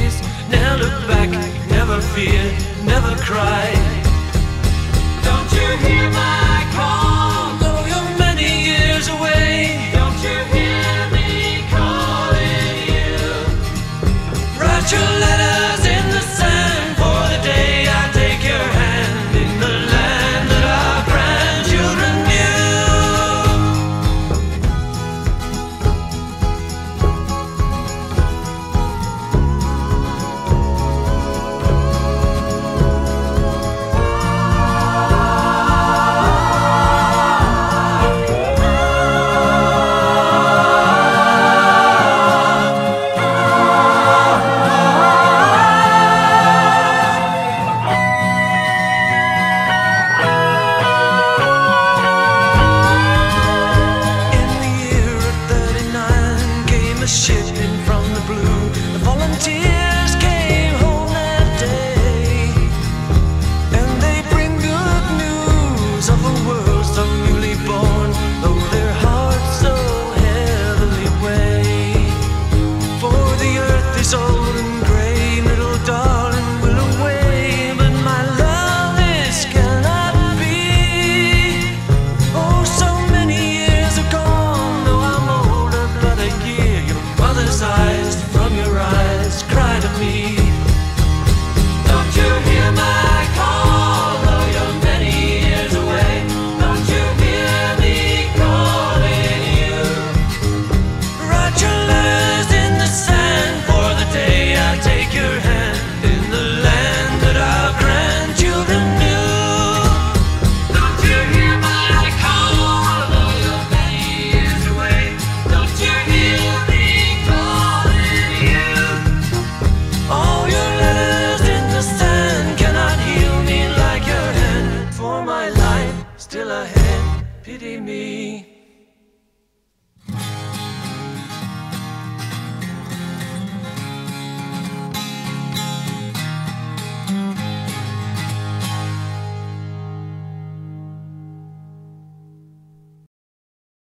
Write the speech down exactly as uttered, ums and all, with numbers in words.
always. Never look back, never fear, never cry. Don't you hear my call? Though you're many years away, don't you hear me calling you? Write your letters in the sand for the day I take your hand in the land that our grandchildren shipping from the blue. The volunteers came home that day, and they bring good news of a world so newly born, though their hearts so heavily weigh. For the earth is old and gray, little darling will away, but my love this cannot be. Oh, so many years are gone, though I'm older but a year. Mother's eyes from your eyes cry to me. Don't you hear my call? Though you're many years away, don't you hear me calling you? Write your letters in the sand for the day I take your hand in the land that our grandchildren knew. Don't you hear my call? Though you're many years away, don't you hear me? All your letters in the sand cannot heal me like your hand. For my life still ahead, pity me.